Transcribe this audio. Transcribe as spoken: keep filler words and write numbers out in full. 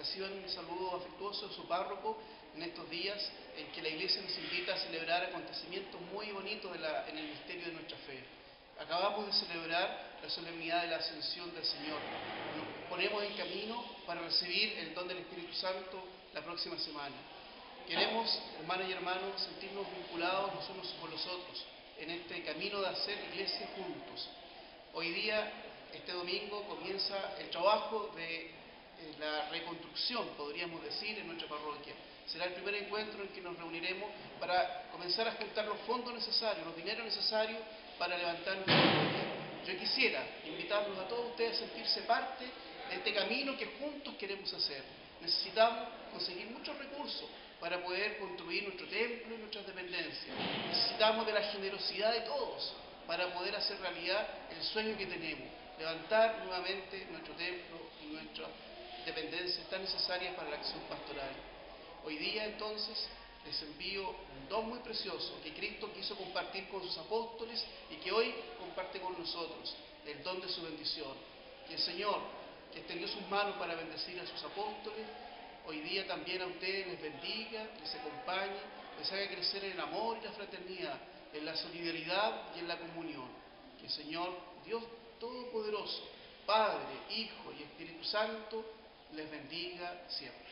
reciban un saludo afectuoso de su párroco en estos días en que la Iglesia nos invita a celebrar acontecimientos muy bonitos de la, en el misterio de nuestra fe. Acabamos de celebrar la solemnidad de la Ascensión del Señor. Nos ponemos en camino para recibir el don del Espíritu Santo la próxima semana. Queremos, hermanas y hermanos, sentirnos vinculados los unos con los otros en este camino de hacer iglesia juntos. Hoy día, este domingo, comienza el trabajo de la reconstrucción, podríamos decir, en nuestra parroquia. Será el primer encuentro en que nos reuniremos para comenzar a juntar los fondos necesarios, los dineros necesarios para levantar nuestra parroquia. Yo quisiera invitarlos a todos ustedes a sentirse parte de este camino que juntos queremos hacer. Necesitamos conseguir muchos recursos para poder construir nuestro templo y nuestras dependencias. Necesitamos de la generosidad de todos para poder hacer realidad el sueño que tenemos, levantar nuevamente nuestro templo y nuestras dependencias tan necesarias para la acción pastoral. Hoy día, entonces, les envío un don muy precioso que Cristo quiso compartir con sus apóstoles y que hoy comparte con nosotros, el don de su bendición. Y el Señor, que extendió sus manos para bendecir a sus apóstoles, hoy día también a ustedes les bendiga, les acompañe, les haga crecer en el amor y la fraternidad, en la solidaridad y en la comunión. Que el Señor, Dios Todopoderoso, Padre, Hijo y Espíritu Santo, les bendiga siempre.